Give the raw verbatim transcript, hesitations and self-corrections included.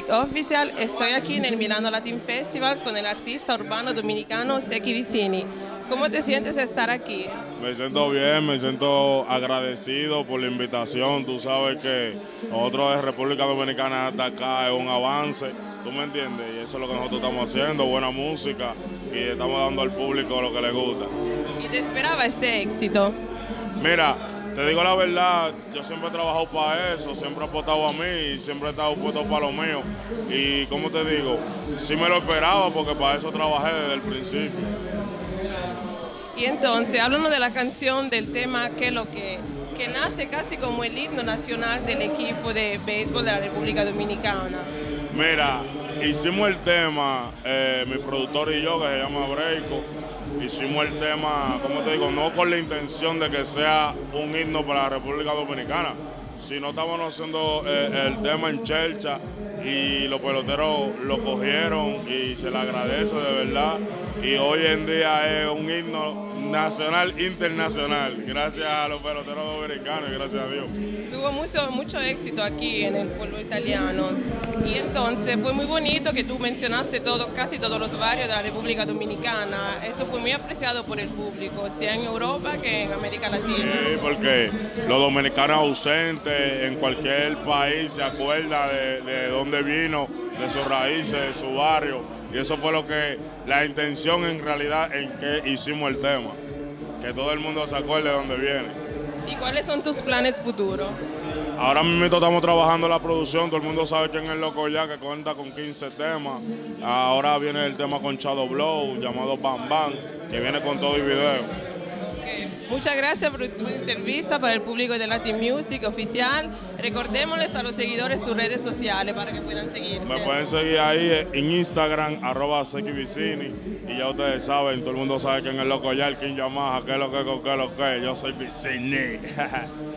Music Official. Estoy aquí en el Milano Latin Festival con el artista urbano dominicano Seki Vicini. ¿Cómo te sientes estar aquí? Me siento bien, me siento agradecido por la invitación. Tú sabes que nosotros de República Dominicana hasta acá es un avance, ¿tú me entiendes? Y eso es lo que nosotros estamos haciendo, buena música, y estamos dando al público lo que le gusta. ¿Y te esperaba este éxito? Mira, te digo la verdad, yo siempre he trabajado para eso, siempre he apostado a mí y siempre he estado puesto para lo mío. Y como te digo, sí me lo esperaba porque para eso trabajé desde el principio. Y entonces, háblanos de la canción, del tema, que lo que, que nace casi como el himno nacional del equipo de béisbol de la República Dominicana. Mira, hicimos el tema, eh, mi productor y yo, que se llama Breiko, hicimos el tema, como te digo, no con la intención de que sea un himno para la República Dominicana, sino estábamos haciendo eh, el tema en Chelcha y los peloteros lo cogieron y se le agradece de verdad. Y hoy en día es un himno nacional, internacional, gracias a los peloteros dominicanos y gracias a Dios. Tuvo mucho, mucho éxito aquí en el pueblo italiano y entonces fue muy bonito que tú mencionaste todo, casi todos los barrios de la República Dominicana. Eso fue muy apreciado por el público, sea en Europa que en América Latina. Sí, porque los dominicanos ausentes en cualquier país se acuerdan de, de dónde vino, de sus raíces, de su barrio. Y eso fue lo que, la intención en realidad en que hicimos el tema, que todo el mundo se acuerde de dónde viene. ¿Y cuáles son tus planes futuros? Ahora mismo estamos trabajando en la producción, todo el mundo sabe quién es Loco Ya, que cuenta con quince temas. Ahora viene el tema con Shadow Blow, llamado Bam Bam, que viene con todo y video. Muchas gracias por tu entrevista para el público de Latin Music Oficial. Recordémosles a los seguidores sus redes sociales para que puedan seguirte. Me pueden seguir ahí en Instagram, arroba Seki Vicini. Y ya ustedes saben, todo el mundo sabe quién es Loco Ya, el King Yamaha, qué es lo que, qué es lo que, yo soy Vicini.